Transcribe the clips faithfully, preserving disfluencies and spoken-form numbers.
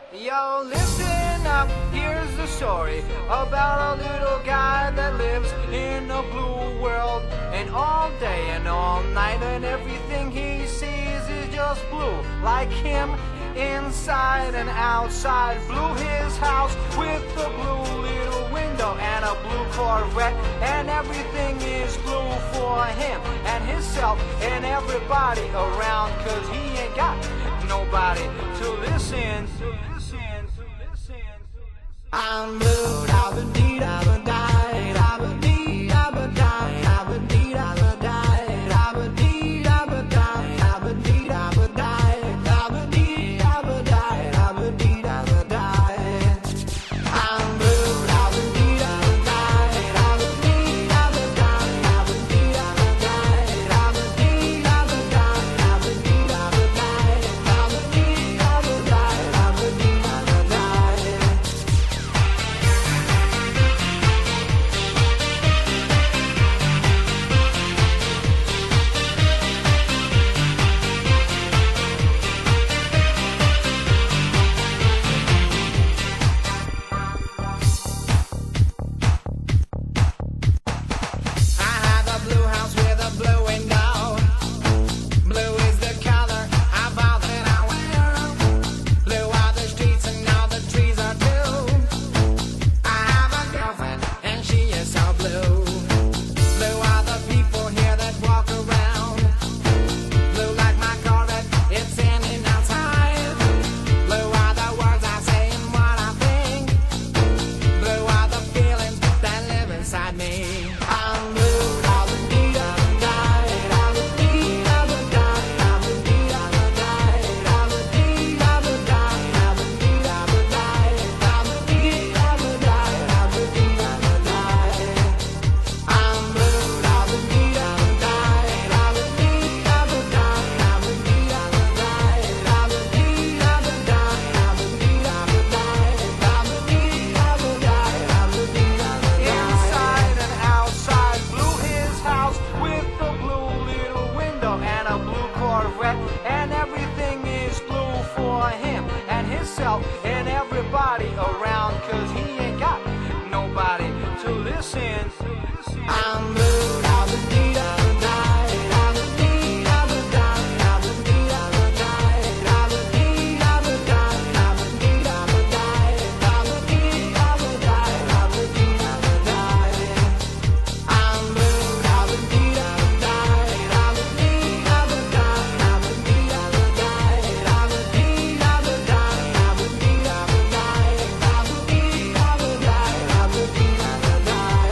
Yo, listen up, here's the story about a little guy that lives in a blue world. And all day and all night and everything he sees is just blue. Like him, inside and outside. Blue his house with a blue little window and a blue Corvette. And everything is blue for him and himself and everybody around. Cause he ain't got nobody to listen to. I'm blue, I've been deed, I've been died, I've been deed, I've been died, I've been deed, I've been died, I've been deed, I've been died, I've been deed, I've been died, I've been deed, I've been died, I've been deed, I've been died. I'm blue, I've been deed, I've been died, I've been deed, I've been died, I've been deed, I've been died, I've been deed, I've been died, I've been deed, I've been died, I've been deed, I've been died, I've been deed, I've been died. And everything is blue for him and himself and everybody around. Cause he ain't got nobody to listen. I'm blue, I've been deed, I've been died, I've been deed, I've been died, I've been deed, I've been died, I've been deed, I've been died, I've been deed, I've been died, I've been deed, I've been died, I've been deed, I've been died. I'm blue, I've been deed, I've been died, I've been deed, I've been died, I've been deed, I've been died, I've been deed, I've been died, I've been deed, I've been died, I've been deed, I've been died, I've been deed, I've been died.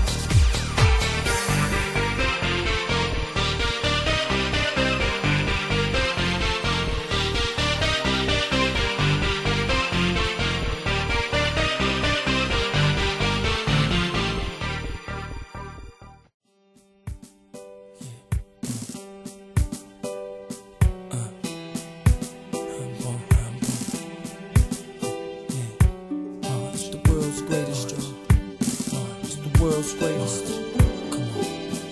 World's greatest. Come on.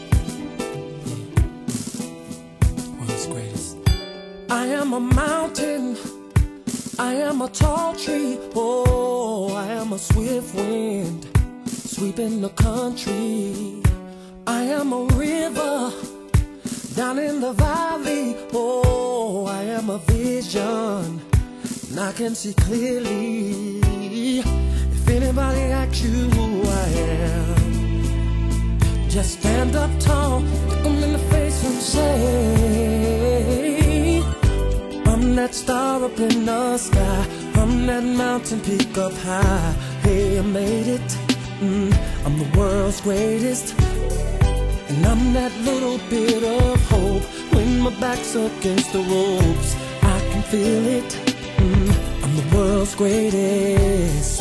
Yeah. World's greatest. I am a mountain. I am a tall tree. Oh, I am a swift wind sweeping the country. I am a river down in the valley. Oh, I am a vision and I can see clearly. If anybody asks you who I am, just stand up tall, look them in the face and say, I'm that star up in the sky, I'm that mountain peak up high. Hey, I made it, mm, I'm the world's greatest. And I'm that little bit of hope when my back's against the ropes. I can feel it, mm, I'm the world's greatest.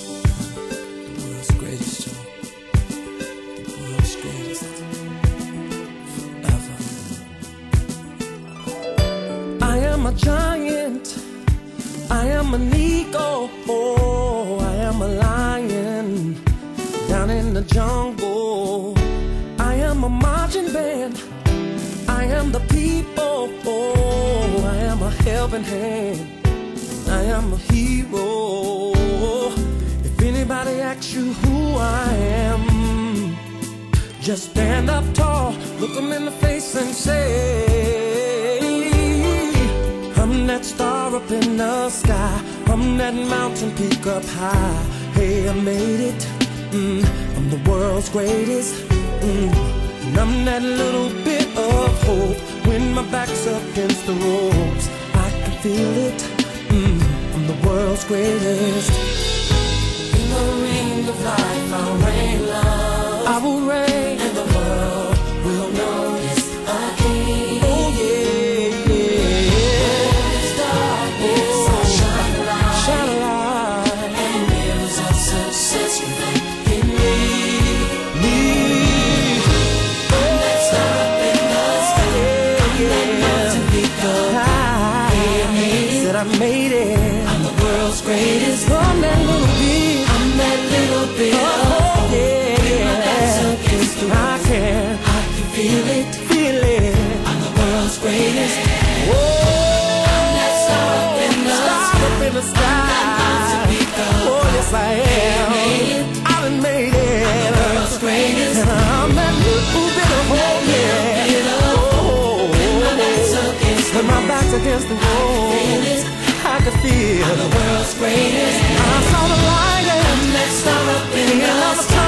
I am a giant, I am an eagle, oh, I am a lion down in the jungle. I am a marching band, I am the people, oh, I am a helping hand. I am a hero. If anybody asks you who I am, just stand up tall, look them in the face and say, I'm that star up in the sky, I'm that mountain peak up high. Hey, I made it, mm, I'm the world's greatest, mm, and I'm that little bit of hope. When my back's up against the ropes, I can feel it, mm, I'm the world's greatest. In the ring of life I'll reign love, I will reign, and the world will notice a king. Oh yeah, yeah. There's darkness, I'll shine a light, shine a light, and mirrors of success reflect in me. Me. I'm that star up in the sky, I'm that mountain peak up high. Yeah, I made it, said I made it, I'm the world's greatest. I'm that little bit, I'm that little bit of hope. Yeah, yeah. I can, I can feel it, feel it. I'm the world's greatest. Whoa, I'm that star up in the sky, up in the sky. Oh yes I am. I done made it. I'm the world's greatest. And I'm that little bit of hope, yeah. Oh, when my back's against the, when my back's against the wall, I can feel I'm the world's greatest. I saw the light and I'm that star up in the sky.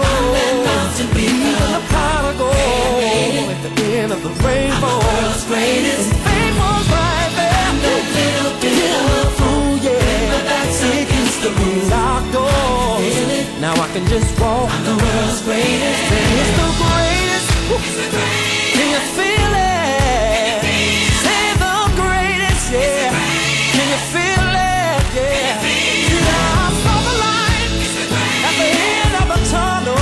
Even the prodigal at the end of the rainbow, I'm the world's greatest. And fame was right there. I'm that little bit of fool, yeah. My back's against the locked doors. Now I can just walk. I'm the world's greatest. Say it's the greatest. It's the greatest. Can you feel it? Say the greatest, yeah. Can you feel it? Yeah. Yeah, I saw the light at the end of the tunnel.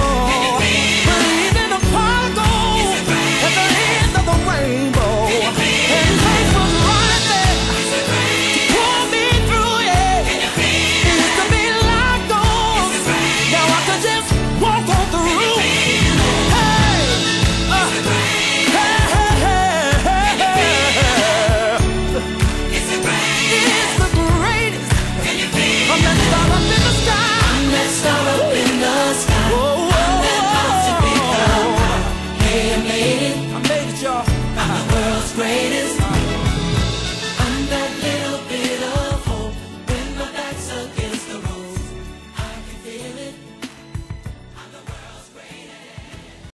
Greatest.